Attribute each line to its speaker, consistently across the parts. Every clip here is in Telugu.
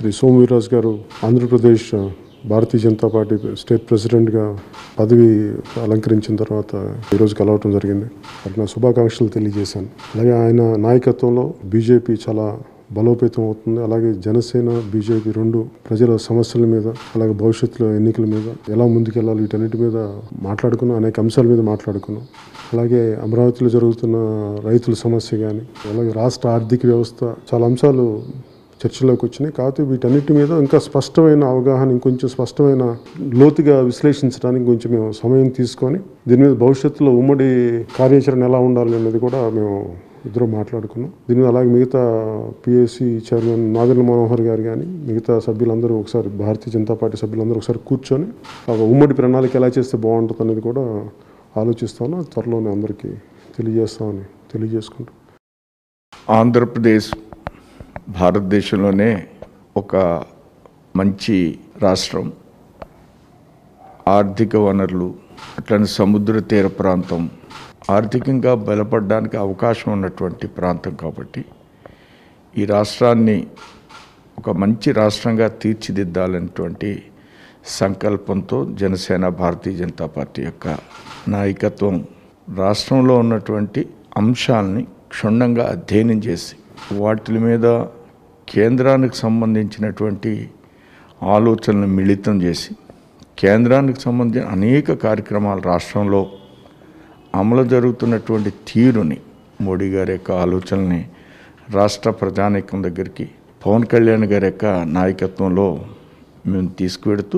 Speaker 1: శ్రీ సోము వీర్రాజు గారు ఆంధ్రప్రదేశ్ భారతీయ జనతా పార్టీ స్టేట్ ప్రెసిడెంట్గా పదవి అలంకరించిన తర్వాత ఈరోజు కలవటం జరిగింది. వారికి నా శుభాకాంక్షలు తెలియజేశాను. అలాగే ఆయన నాయకత్వంలో బీజేపీ చాలా బలోపేతం అవుతుంది. అలాగే జనసేన బీజేపీ రెండు ప్రజల సమస్యల మీద, అలాగే భవిష్యత్తులో ఎన్నికల మీద ఎలా ముందుకెళ్ళాలి వీటన్నిటి మీద మాట్లాడుకున్నాం. అనేక అంశాల మీద మాట్లాడుకున్నాం. అలాగే అమరావతిలో జరుగుతున్న రైతుల సమస్య కానీ, అలాగే రాష్ట్ర ఆర్థిక వ్యవస్థ, చాలా అంశాలు చర్చలోకి వచ్చినాయి. కాకపోతే వీటన్నిటి మీద ఇంకా స్పష్టమైన అవగాహన, ఇంకొంచెం స్పష్టమైన లోతుగా విశ్లేషించడానికి కొంచెం మేము సమయం తీసుకొని దీని మీద భవిష్యత్తులో ఉమ్మడి కార్యాచరణ ఎలా ఉండాలి అనేది కూడా మేము ఇద్దరు మాట్లాడుకున్నాం. దీని మీద అలాగే మిగతా పిఎస్సి చైర్మన్ నాదెండ్ల మనోహర్ గారు కానీ మిగతా సభ్యులందరూ ఒకసారి, భారతీయ జనతా పార్టీ సభ్యులందరూ ఒకసారి కూర్చొని ఒక ఉమ్మడి ప్రణాళిక ఎలా చేస్తే బాగుంటుంది అనేది కూడా ఆలోచిస్తాను. త్వరలోనే అందరికీ తెలియజేస్తామని తెలియజేసుకుంటాం.
Speaker 2: ఆంధ్రప్రదేశ్ భారతదేశంలోనే ఒక మంచి రాష్ట్రం. ఆర్థిక వనరులు, అట్లనే సముద్ర తీర ప్రాంతం, ఆర్థికంగా బలపడడానికి అవకాశం ఉన్నటువంటి ప్రాంతం కాబట్టి ఈ రాష్ట్రాన్ని ఒక మంచి రాష్ట్రంగా తీర్చిదిద్దాలనేటువంటి సంకల్పంతో జనసేన భారతీయ జనతా పార్టీ యొక్క నాయకత్వం రాష్ట్రంలో ఉన్నటువంటి అంశాలని క్షుణ్ణంగా అధ్యయనం చేసి వాటి మీద కేంద్రానికి సంబంధించినటువంటి ఆలోచనలు మిళితం చేసి కేంద్రానికి సంబంధించిన అనేక కార్యక్రమాలు రాష్ట్రంలో అమలు జరుగుతున్నటువంటి తీరుని, మోడీ గారి యొక్క ఆలోచనల్ని రాష్ట్ర ప్రజానీకం దగ్గరికి పవన్ కళ్యాణ్ గారి యొక్క నాయకత్వంలో మేము తీసుకువెడుతూ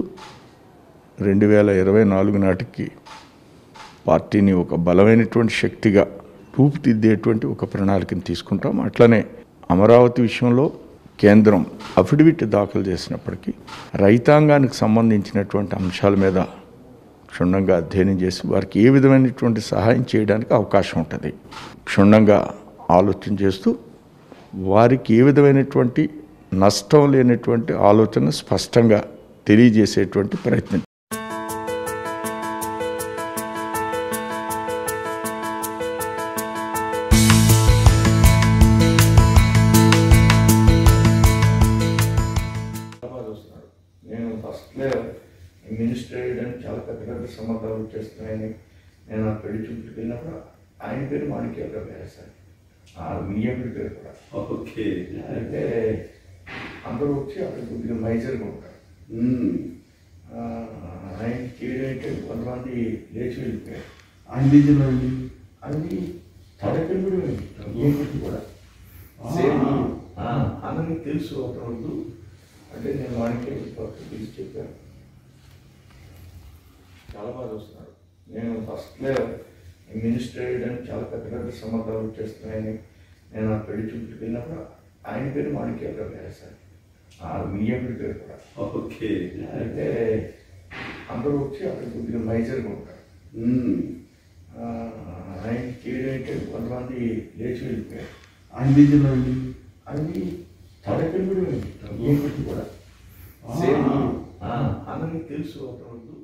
Speaker 2: 2024 నాటికి పార్టీని ఒక బలమైనటువంటి శక్తిగా రూపుదిద్దేటువంటి ఒక ప్రణాళికను తీసుకుంటాం. అట్లనే అమరావతి విషయంలో కేంద్రం అఫిడవిట్ దాఖలు చేసినప్పటికీ రైతాంగానికి సంబంధించినటువంటి అంశాల మీద క్షుణ్ణంగా అధ్యయనం చేసి వారికి ఏ విధమైనటువంటి సహాయం చేయడానికి అవకాశం ఉంటుంది క్షుణ్ణంగా ఆలోచన చేస్తూ వారికి ఏ విధమైనటువంటి నష్టం లేనటువంటి ఆలోచన స్పష్టంగా తెలియజేసేటువంటి ప్రయత్నం. నేను ఫస్ట్లో మినిస్టర్ అయ్యడానికి చాలా పెద్ద పెద్ద సంబంధాలు వచ్చేస్తున్నాయని నేను ఆ పెళ్లి చూపుకి వెళ్ళినప్పుడు ఆయన పేరు మాణిక్యాలరావు గారు సార్, ఆ వియ్యంకుడి పేరు కూడా.
Speaker 3: ఓకే.
Speaker 2: అయితే అందరూ వచ్చి అక్కడ కొద్దిగా మైజర్గా ఉంటారు. ఆయన చేయడానికి కొంతమంది లేచి వెళ్ళిపోయారు.
Speaker 3: ఆయన డీజిల్ అండి
Speaker 2: అది తడకలు కూడా వియ్యంకుడికి కూడా సేమ్ అందరికి తెలుసు. ఒకరోజు అంటే నేను వాడికి పిలిచి చెప్పాను, చాలా బాగా చూస్తున్నారు. నేను ఫస్ట్లో మినిస్టర్ అయ్యడానికి చాలా పెద్ద పెద్ద సంబంధాలు వచ్చేస్తున్నాయని నేను ఆ పెళ్లి చూపుకి వెళ్ళినప్పుడు ఆయన పేరు మాణిక్యాలరావు గారు సార్, ఆ వియ్యంకుడి పేరు కూడా.
Speaker 3: ఓకే.
Speaker 2: అయితే అందరూ వచ్చి అక్కడ కొద్దిగా మైజర్గా ఉంటారు. ఆయన చేయడానికి కొంతమంది లేచి వెళ్ళిపోయారు.
Speaker 3: ఆయన డీజిల్ అండి
Speaker 2: అది తడకలు కూడా వియ్యంకుడికి కూడా సేమ్ అందరికి తెలుసు. ఒకరోజు